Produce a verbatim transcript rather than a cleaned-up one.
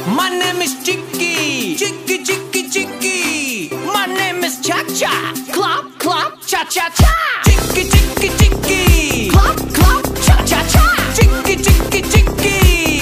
My name is Chicky, Chicky, Chicky, Chicky. My name is Cha Cha, Clap, clap, cha cha cha. Chicky, Chicky, Chicky.